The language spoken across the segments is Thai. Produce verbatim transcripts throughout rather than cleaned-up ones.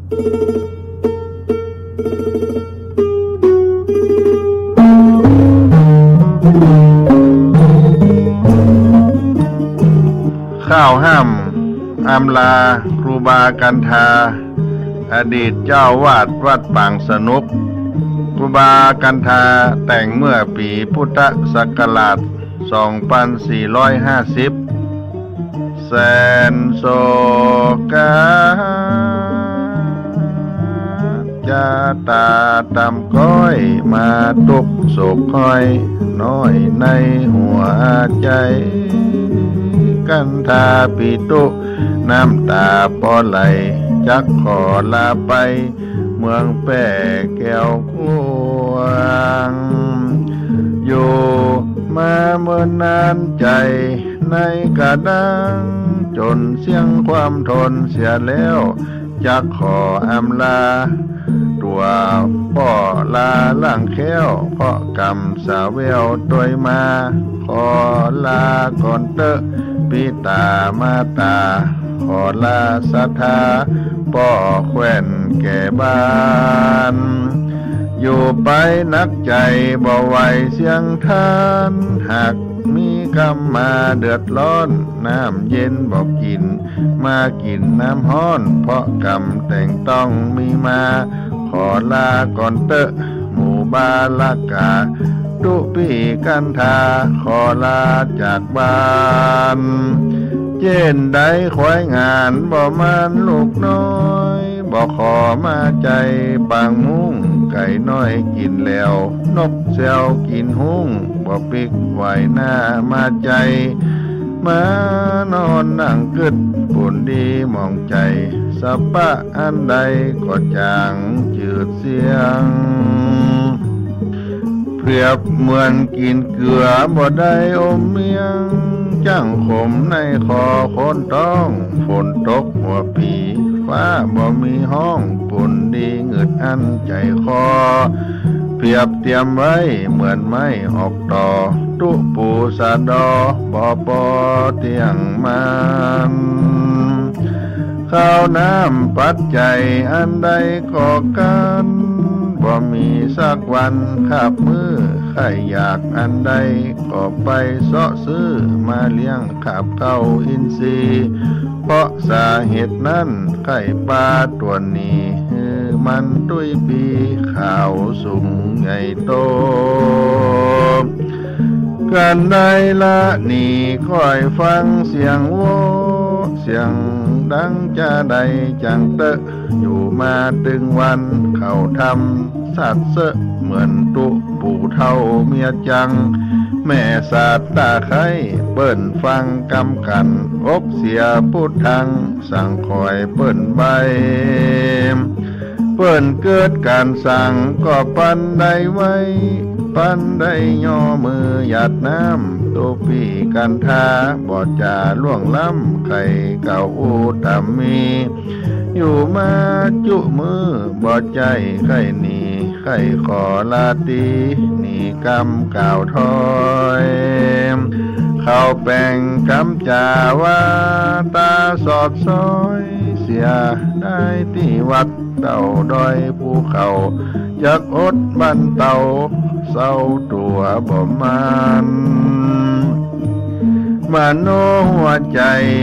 ข้าวห้ามอำลาครูบากันทาอดีตเจ้าวาดวัดปางสนุกครูบากันทาแต่งเมื่อปีพุทธศักราชสองพันสี่ร้อยห้าสิบแสนโศกาจะตาตำก้อยมาตุกโศกค่อยน้อยในหัวใจกันทาปิตุน้ำตาปอไหลจักขอลาไปเมืองแป้แก้วกวางอยู่มาเมื่อนานใจในกระดังจนเสียงความทนเสียแล้วจักขออำลาตัวพ่อลาล่างแค้วเพราะกรรมสาวแววโดยมาขอลาก่อนเตอะปิตามาตาขอลาศรัทธาป่อแควนแก่บ้านอยู่ไปนักใจบ่ไหวเสียงทานหากมีกรรมมาเดือดร้อนน้ำเย็นบอกกินมากินน้ำฮ้อนเพราะกรรมแต่งต้องมีมาขอลาก่อนเตอะหมู่บาลากาตุปีกันทาขอลาจากบ้านเจนได้ควายงานบ่มันลูกน้อยบ่ขอมาใจบางมุ้งไก่น้อยกินแล้วนกแซวกินหุ้งบ่ปิกไหวหน้ามาใจมานอนนั่งกึดปุ่นดีมองใจสัปปะอันใดก็จางจืดเสียงเปรียบเหมือนกินเกลือบ่ได้อมเมียงจังขมในคอคนต้องฝนตกหัวปีฟ้าบ่มีห้องปุ่นดีเงืดอันใจคอเปรียบเตรียมไว้เหมือนไม้ออกต่อตุปูสะดอบ่ปอเตียงมันข้าวน้ำปัดใจอันใดก็กันบ่มีสักวันขับมือใครอยากอันใดก็ไปเสาะซื้อมาเลี้ยงขับเข้าอินทรีย์เพราะสาเหตุนั้นไข่ปลาตัวนี้มันตุ้ยปีข่าวสูงใหญ่โตกันได้ละนี่คอยฟังเสียงโวเสียงดังจะใดจังเตะอยู่มาตึงวันเขาทำสัตว์เสะเหมือนตุปู่เท่าเมียจังแม่สาตตาไข่เปิ้นฟังกำกันอกเสียพุทธังสั่งคอยเปิ้นใบเปิ้นเกิดการสั่งก็ปันได้ไว้ปันได้ย่อมือหยาดน้ำตัวปีกันทาบอดจาล่วงล้ำไข่เก่าอูตามีอยู่มาจุมือบอดใจไข่หนีไข่ขอลาตีหนีกำก่าวถอยเข้าแป่งกำจาว่าตาสอดซอยเสียได้ที่วัดเต่าดอยภูเขาจักอดบันเต่าเศร้าตัวบ่มันมาโนหัวใจ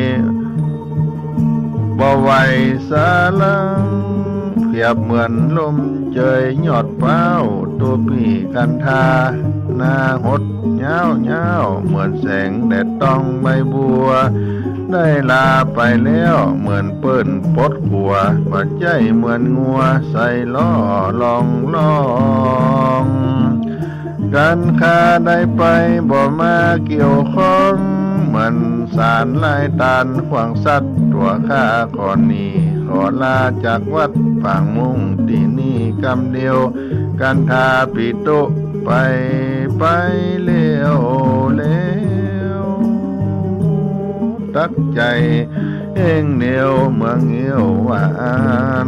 บ่ไหวสาลังเปรียบเหมือนลมเจยยอดเป้าตัวปีกันทาหน้าหดเงาเงาเหมือนแสงแดดต้องใบบัวได้ลาไปแล้วเหมือนเปิ้นปดขัวบาดใจเหมือนงัวใส่ล้อลองลองกันคาได้ไปบ่มาเกี่ยวข้องเหมือนสารลายตาลขวางสัตว์ตัวข้าก่อนนี้ขอลาจากวัดฝั่งมุ่งตีนี่กำเดียวกันทาปิโตไปไปเลี้ยวเลี้ยวตักใจเองเหนียวเมืองเหี่ยวหวาน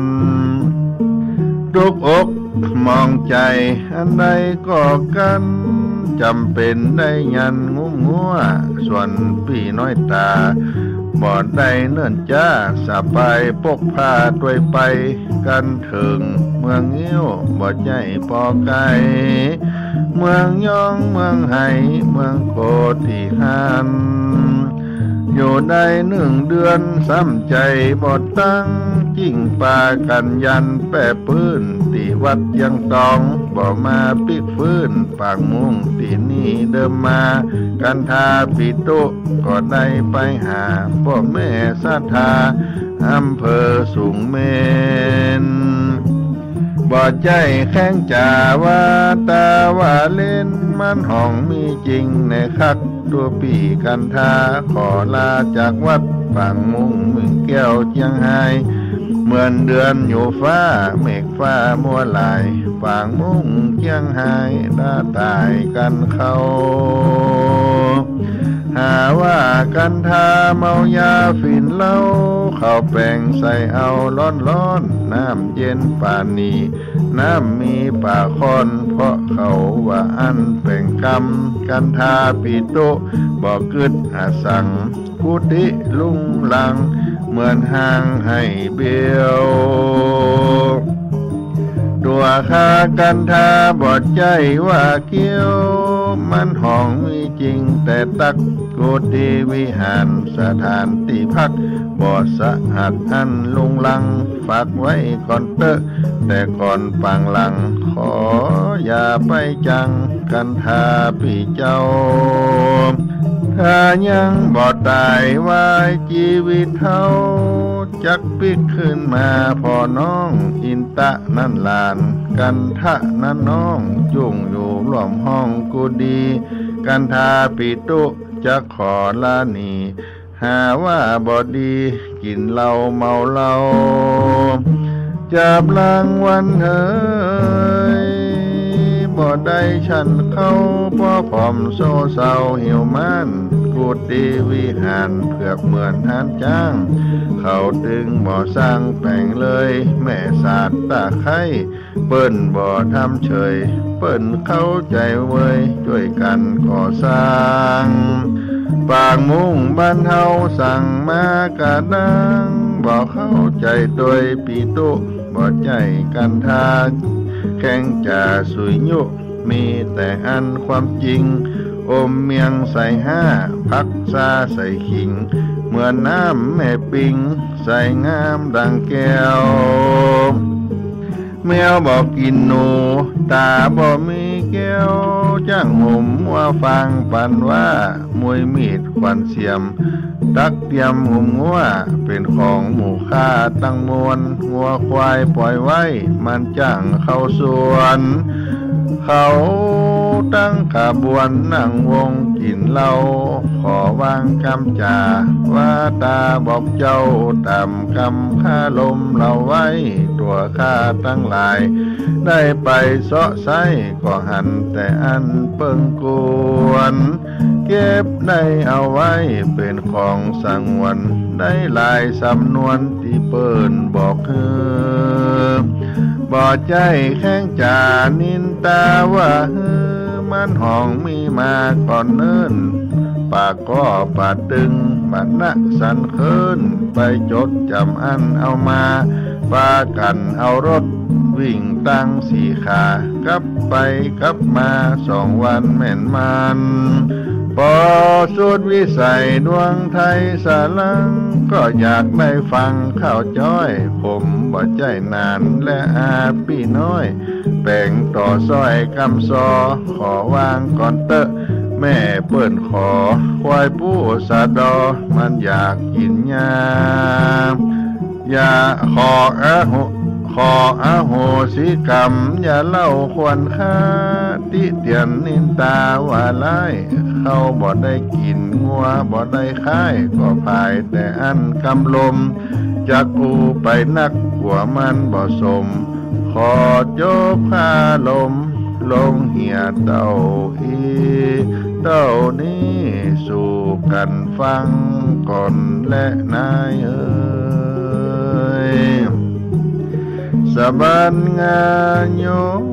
ทุกอกมองใจอันใดก็กันจำเป็นได้ยันงุ้มงัวส่วนพี่น้อยตาบ่ได้เนื่นจ้าสะไปปกผ้าด้วยไปกันถึงเมืองเงี้ยวบ่ใจปอไก่เมืองย่องเมืองไห้เมืองโคติหันอยู่ได้หนึ่งเดือนซ้ำใจบ่ตั้งจิ้งปากันยันแปะปื้นตีวัดยังตองบ่มาปิกฟื้นปากมุงตีนี่เดิมมากันทาปิตุก็ได้ไปหาพ่อแม่ศรัทธาอำเภอสูงเมนบ่ใจแข้งจ่าว่าตาว่าเล่นมันห้องมีจริงในคักตัวปีกันทาขอลาจากวัดฝั่งมุงมึงแก้วเจียงไฮ้เหมือนเดือนอยู่ฟ้าเมฆฟ้ามัวลายฝั่งมุงเจียงไฮ้ดาตายกันเขาหาว่ากันทาเมายาฝิ่นเหล้าเข้าแป้งใส่เอาร้อนร้อนน้ำเย็นป่านนี้น้ำมีป่าคอนเพราะเขาว่าอันแป่งกรรมกันทาปีโตบ่กึดอาสังกุติลุงลังเหมือนห่างให้เบี้ยวตัวข้ากันทาบอดใจว่าเกี้ยวมันห้องมีจริงแต่ตักโกติวิหารสถานที่พักบอดสะอาดอันลุงลังฝากไว้ก่อนเตอะแต่ก่อนปังหลังขออย่าไปจังกันทาปีเจ้าถ้ายังบ่ตายไว้ชีวิตเท่าจักปิกขึ้นมาพอน้องอินตะนั่นลานกันทะนั่นน้องจุ่งอยู่หล่อมห้องกูดีกันทาปีตุจะขอลานีหาว่าบ่ดีกินเหล้าเมาเหล้าจับรางวันเฮยบ่ได้ฉันเข้าพ่อผอมโซเศร้าเหี่ยวมันกูตีวิหารเผือกเหมือนทานจ้างเขาดึงบ่สร้างแปลงเลยแม่ศาสตร์ตาไข่เปิ้นบ่ทำเฉยเปิ้นเข้าใจเว้ยช่วยกันก่อสร้างปากมุ่งบ้านเฮาสั่งมากระดังบ่เข้าใจโดยปีตุบ่ใจกันทาแข่งจ่าสุยยุมีแต่อันความจริงอมเมียงใส่ห้าพักซาใส่ขิงเหมือนน้ำแม่ปิงใส่งามดังแก้วแมวบอกกินหนูตาบ่มีแก้วจ้างห่มว่าฟังปันว่ามวยมีดควันเสียมตักเตรียมหุ่มงัวเป็นของหมู่ค่าตั้งมวลงัวควายปล่อยไว้มันจ้างเข้าสวนเขาตั้งขบวนนั่งวงกินเหล้าขอวางกำจาว่าตาบอกเจ้าตามกำข้าลมเราไว้ตัวข้าตั้งหลายได้ไปเสาะไส้ก็หันแต่อันเปิงกวนเก็บได้เอาไว้เป็นของสังวนได้หลายสำนวนที่เปิ้นบอกคือบ่ใจแข้งจานินตาว่าฮือมันห้องมีมาก่อนเนิ่นปากก็ปาดตึงบัดนะสันเคินไปจดจำอันเอามาปากันเอารถวิ่งตั้งสี่ขากลับไปกลับมาสองวันแม่นมันพอสุดวิสัยดวงไทยสาลังก็อยากได้ฟังข่าวจ้อยผมบ่ใจนานและอาพี่น้อยแป่งต่อซอยกำซอขอวางก่อนเตอะแม่เปิ้นขอควายผู้สะดอมันอยากกินยาอย่าขออาโหขออาโหสิกรรมอย่าเล่าควรค่าติเตียนนินตาว่าไล่เข้าบ่ได้กินงัวบ่ได้ค่ายก็ภายแต่อันกำลมจากอูไปนักหัวมันบ่สมขอโจบพาลมลงเหี่ยเต้าอีเต้านี้สู่กันฟังก่อนและนายเอ๋ยสะบันงานโย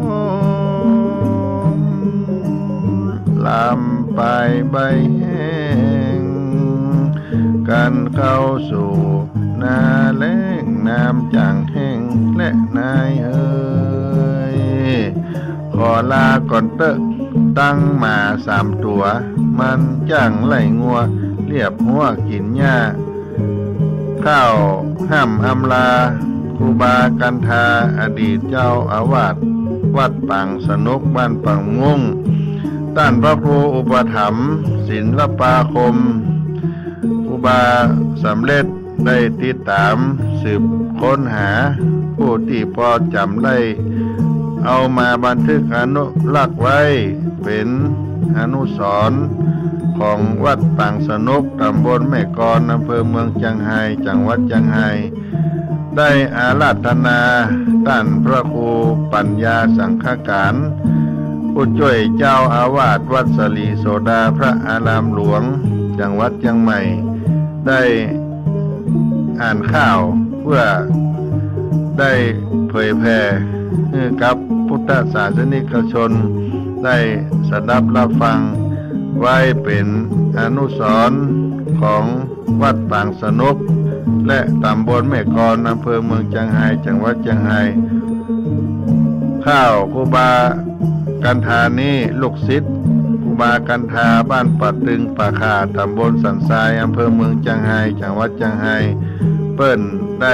มลำไปใบแห้งกันเข้าสู่นาแล้งน้ำจางแห้งและนายเอ๋ยขอลาก่อนเตอะตั้งมาสามตัวมันจ้างไหลงัวเรียบหัวกินหญ้าข้าวห้ามอำลาครูบากันทาอดีตเจ้าอาวาสวัดปังสนุกบ้านปังงุ่งต้านพระครูอุปถัมภ์ศิลปาคมครูบาสำเร็จได้ติดตามสืบค้นหาผู้ที่พอจำได้เอามาบันทึกอนุรักษ์ไว้เป็นอนุสรณ์ของวัดปังสนุกตำบลแม่กลอนอำเภอเมืองจังไห้จังหวัดจังไห้ได้อาราธนาต้านพระครูปัญญาสังฆการผู้ช่วยเจ้าอาวาสวัดสลีโสดาพระอารามหลวงจังหวัดเชียงใหม่ได้อ่านข่าวเพื่อได้เผยแผ่ให้กับพุทธศาสนิกชนได้สดับรับฟังไว้เป็นอนุสรณ์ของวัดปางสนุกและตำบลแม่กลอนอำเภอเมืองจังไห้จังหวัดจังไห้ข้าวครูบากันทานี้ลูกศิษย์ครูบากันทาบ้านปัดตึงป่าขาตำบลสันทรายอำเภอเมืองจังไห้จังหวัดจังไห้เปิ้นได้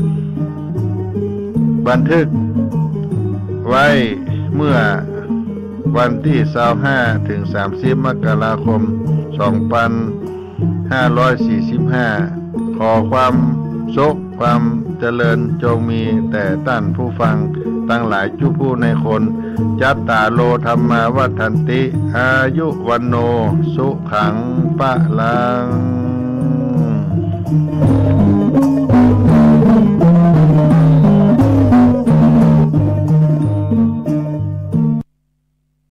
บันทึกไว้เมื่อวันที่ยี่สิบห้าถึงสามสิบมกราคมสองพันห้าร้อยสี่สิบห้าขอความสุขความเจริญจงมีแต่ท่านผู้ฟังตั้งหลายจุผู้ในคนจัตตาโลธรรมาวัฏันติอายุวันโนสุขังปะลัง